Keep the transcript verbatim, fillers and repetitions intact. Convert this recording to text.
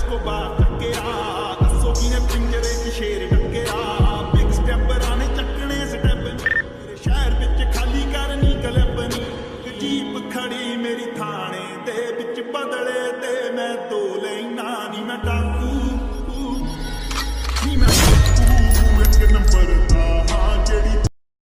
को बात टक्या दसो की ने पिंजरे च शेर टक्या बिग स्टेपरां ने चकने स्टेप मेरे शहर विच खाली करनी क्लब नी जीप खड़ी मेरी थाने दे विच बदले